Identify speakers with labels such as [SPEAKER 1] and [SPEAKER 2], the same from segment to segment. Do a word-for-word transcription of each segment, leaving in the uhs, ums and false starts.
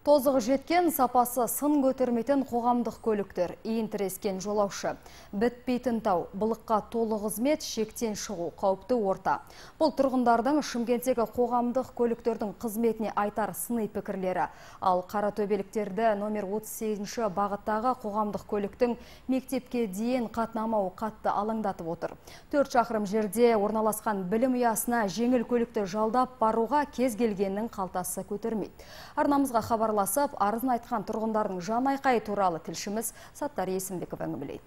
[SPEAKER 1] Тозығы жеткен, сапасы сын көтермейтін қоғамдық көліктер, иін тірескен жолаушы. Бітпейтін тау, былыққа толы қызмет, шектен шығу, қауіпті орта. Бұл тұрғындардың Шымкенттегі қоғамдық көліктердің қызметіне айтар сыни пікірлері. Ал қаратөбеліктерді номер отыз сегізінші бағыттағы қоғамдық көліктің мектепке дейін қатынамауы қатты алаңдатып отыр. Төрт шақырым жерде орналасқан білім ұясына жеңіл көлікті жалдап баруға кез келгеннің қалтасы көтермейді. Арнамызға хабарласып, арызын айтқан тұрғындардың жан айқайы туралы тілшіміз Саттар Есімбеков әңгімелейді.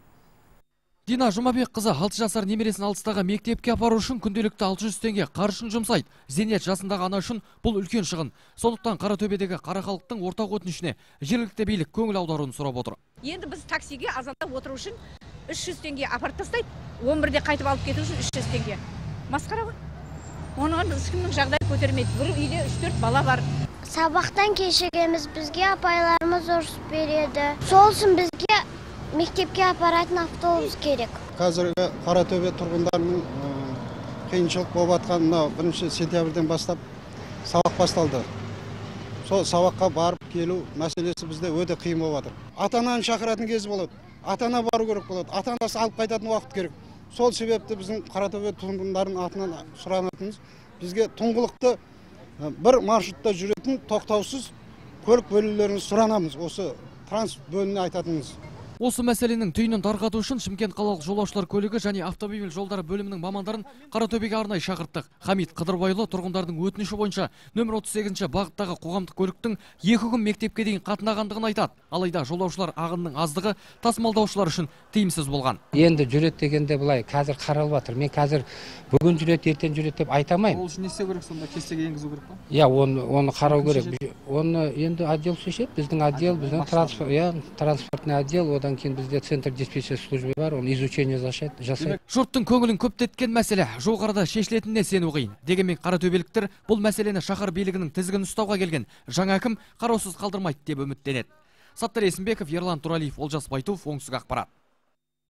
[SPEAKER 2] Дина Жұмабек қызы алты жасар немересін алыстағы мектепке апару үшін күнделікті алты жүз теңге қаржысын жұмсайды. Зейнет жасындағы ана үшін бұл үлкен шығын. Сондықтан Қаратөбедегі қара халықтың ортақ өтінішіне жергілікті билік көңіл аударуын сұрап отыр.
[SPEAKER 3] Енді біз таксиге азанда отыру үшін үш жүз теңге апарып тастайды, он бірде қайтып алып кету үшін үш жүз теңге. Масқара ғой. Оның ешкімнің жағдайы көтермейді. Бір үйде үш төрт бала бар.
[SPEAKER 4] Сабақтан кешігеміз, бізге апайларымыз ұрысып береді. Сол үшін бізге мектепке апаратын автобус керек.
[SPEAKER 5] Қазіргі Қаратөбе тұрғындарының қиыншылық болып атқан мына бірінші сентябрьден бастап сабақ басталды. Сол сабаққа барып келу мәселесі бізде өте қиын болып жатыр. Ата-ананы шақыратын кез болады. Ата-ана бару керек болады. Ата-анасы алып қайтатын уақыт керек. Сол себепті біздің Қаратөбе тұрғындарының атынан сұранатынымыз, бізге тұңғылықты бір маршрутта жүретін тоқтаусыз көлік бөлулерін сұранамыз. Осы транс бөліне айтатынымыз.
[SPEAKER 2] Осы мәселенің түйінін тарқату үшін Шымкент қалалық жолаушылар көлігі және автомобиль жолдары бөлімінің мамандарын Қаратөбеге арнайы шақырттық. Хамит Қыдырбайұлы тұрғындардың өтініші бойынша нөмір отыз сегізінші бағыттағы қоғамдық көліктің екі күн мектепке дейін қатынағандығын айтады. Алайда жолаушылар ағынның аздығы тасымалдаушылар үшін тиімсіз болған.
[SPEAKER 6] Енді жүрет дегенде былай қазір қаралып жатыр. Мен қазір бүгін жүрет, ертең жүрет деп айта алмаймын.
[SPEAKER 7] Ол үшін не істеу керек, сонда кестеге енгізу керек па?
[SPEAKER 6] Иә, оны оны қарау керек. Оны енді отдел шешеді. Біздің отдел, біздің транспорт, иә, транспортный отдел, одан кейін бізде центр диспетчер службы бар, оны изучение жасайды.
[SPEAKER 2] Жұрттың көңілін көптеткен мәселе жоғарыда шешілетініне сену қиын. Дегенмен Қаратөбеліктер бұл мәселені шаһар билігінің тізгінін ұстауға келген жаңа әкім қараусыз қалдырмайды деп үміттенеді. Саттар Есімбеков, Ерлан Туралиев, Олжас Байтуов, оңтүстік ақпарат.